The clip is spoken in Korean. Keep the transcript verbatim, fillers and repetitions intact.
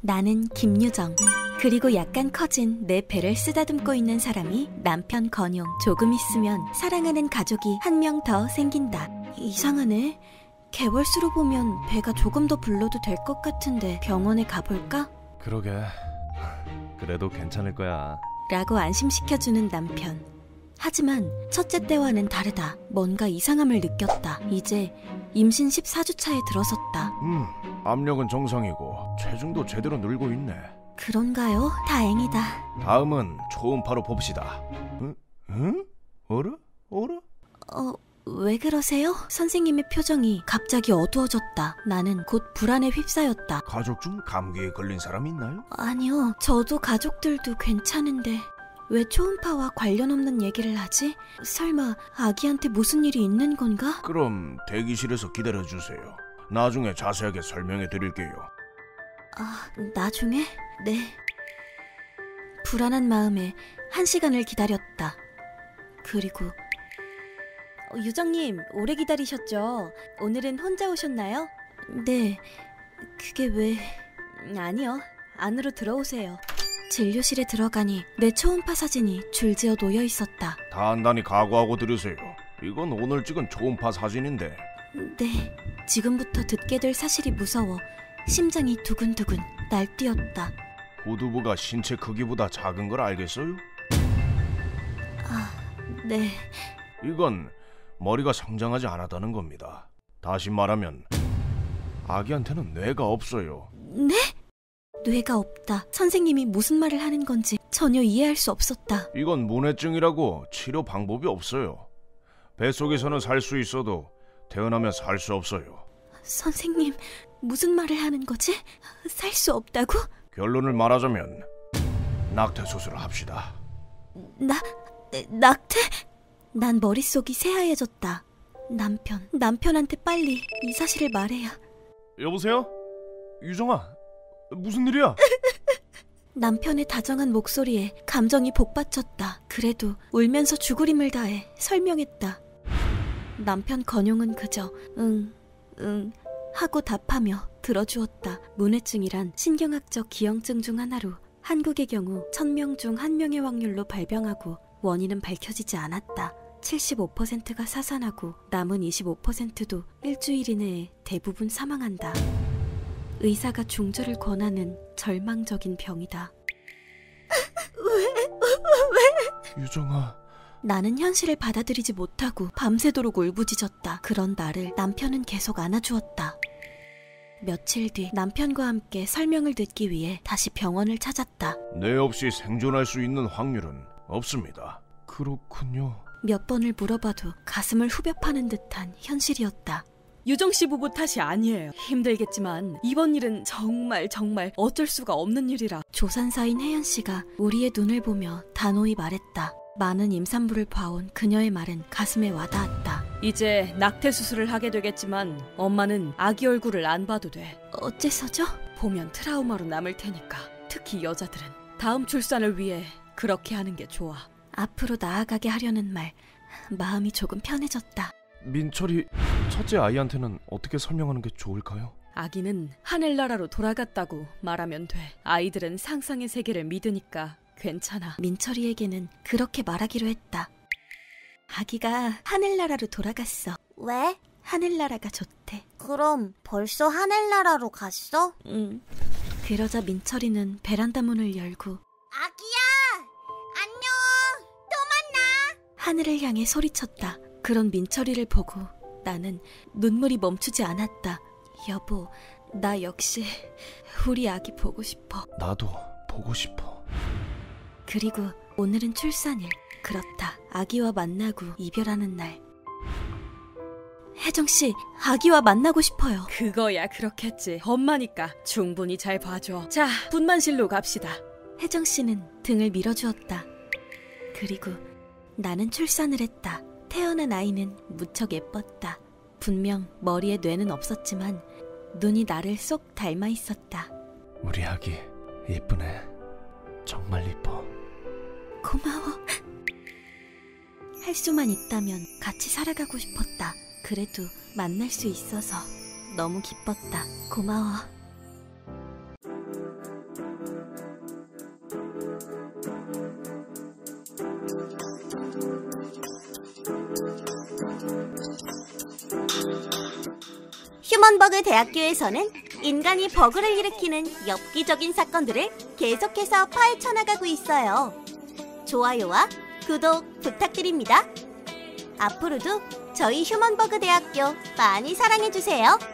나는 김유정. 그리고 약간 커진 내 배를 쓰다듬고 있는 사람이 남편 건용. 조금 있으면 사랑하는 가족이 한 명 더 생긴다. 이상하네. 개월수로 보면 배가 조금 더 불러도 될 것 같은데 병원에 가볼까? 그러게. 그래도 괜찮을 거야. 라고 안심시켜주는 남편. 하지만 첫째 때와는 다르다. 뭔가 이상함을 느꼈다. 이제 임신 십사 주 차에 들어섰다. 음, 압력은 정상이고 체중도 제대로 늘고 있네. 그런가요? 다행이다. 다음은 초음파로 봅시다. 응? 응? 어라? 어라? 어... 왜 그러세요? 선생님의 표정이 갑자기 어두워졌다. 나는 곧 불안에 휩싸였다. 가족 중 감기에 걸린 사람 있나요? 아니요. 저도 가족들도 괜찮은데 왜 초음파와 관련 없는 얘기를 하지? 설마 아기한테 무슨 일이 있는 건가? 그럼 대기실에서 기다려주세요. 나중에 자세하게 설명해 드릴게요. 아, 나중에? 네. 불안한 마음에 한 시간을 기다렸다. 그리고 유정님, 오래 기다리셨죠? 오늘은 혼자 오셨나요? 네, 그게 왜... 아니요, 안으로 들어오세요. 진료실에 들어가니 내 초음파 사진이 줄지어 놓여 있었다. 단단히 각오하고 들으세요. 이건 오늘 찍은 초음파 사진인데. 네, 지금부터 듣게 될 사실이 무서워 심장이 두근두근 날뛰었다. 후두부가 신체 크기보다 작은 걸 알겠어요? 아, 네. 이건 머리가 성장하지 않았다는 겁니다. 다시 말하면 아기한테는 뇌가 없어요. 네? 뇌가 없다. 선생님이 무슨 말을 하는 건지 전혀 이해할 수 없었다. 이건 문해증이라고 치료 방법이 없어요. 뱃속에서는 살 수 있어도 태어나면 살 수 없어요. 선생님, 무슨 말을 하는 거지? 살 수 없다고? 결론을 말하자면 낙태 수술을 합시다. 나... 낙태? 난 머릿속이 새하얘졌다. 남편, 남편한테 빨리 이 사실을 말해야. 여보세요? 유정아, 무슨 일이야? 남편의 다정한 목소리에 감정이 복받쳤다. 그래도 울면서 죽으림을 다해 설명했다. 남편 건용은 그저 응, 응 하고 답하며 들어주었다. 문해증이란 신경학적 기형증 중 하나로 한국의 경우 천 명 중 한 명의 확률로 발병하고 원인은 밝혀지지 않았다. 칠십오 퍼센트가 사산하고 남은 이십오 퍼센트도 일주일 이내에 대부분 사망한다. 의사가 중절을 권하는 절망적인 병이다. 왜? 왜? 유정아. 나는 현실을 받아들이지 못하고 밤새도록 울부짖었다. 그런 나를 남편은 계속 안아주었다. 며칠 뒤 남편과 함께 설명을 듣기 위해 다시 병원을 찾았다. 뇌 없이 생존할 수 있는 확률은 없습니다. 그렇군요. 몇 번을 물어봐도 가슴을 후벼 파는 듯한 현실이었다. 유정씨 부부 탓이 아니에요. 힘들겠지만 이번 일은 정말 정말 어쩔 수가 없는 일이라. 조산사인 혜연씨가 우리의 눈을 보며 단호히 말했다. 많은 임산부를 봐온 그녀의 말은 가슴에 와닿았다. 이제 낙태 수술을 하게 되겠지만 엄마는 아기 얼굴을 안 봐도 돼. 어째서죠? 보면 트라우마로 남을 테니까. 특히 여자들은 다음 출산을 위해 그렇게 하는 게 좋아. 앞으로 나아가게 하려는 말, 마음이 조금 편해졌다. 민철이 첫째 아이한테는 어떻게 설명하는 게 좋을까요? 아기는 하늘나라로 돌아갔다고 말하면 돼. 아이들은 상상의 세계를 믿으니까 괜찮아. 민철이에게는 그렇게 말하기로 했다. 아기가 하늘나라로 돌아갔어. 왜? 하늘나라가 좋대. 그럼 벌써 하늘나라로 갔어? 응. 그러자 민철이는 베란다 문을 열고 아기야! 안녕! 또 만나! 하늘을 향해 소리쳤다. 그런 민철이를 보고 나는 눈물이 멈추지 않았다. 여보, 나 역시 우리 아기 보고 싶어. 나도 보고 싶어. 그리고 오늘은 출산일. 그렇다. 아기와 만나고 이별하는 날. 혜정씨, 아기와 만나고 싶어요. 그거야 그렇겠지. 엄마니까 충분히 잘 봐줘. 자, 분만실로 갑시다. 혜정씨는 등을 밀어주었다. 그리고 나는 출산을 했다. 태어난 아이는 무척 예뻤다. 분명 머리에 뇌는 없었지만 눈이 나를 쏙 닮아 있었다. 우리 아기 예쁘네. 정말 예뻐. 고마워. 할 수만 있다면 같이 살아가고 싶었다. 그래도 만날 수 있어서 너무 기뻤다. 고마워. 휴먼버그 대학교에서는 인간이 버그를 일으키는 엽기적인 사건들을 계속해서 파헤쳐 나가고 있어요. 좋아요와 구독 부탁드립니다. 앞으로도 저희 휴먼버그 대학교 많이 사랑해주세요.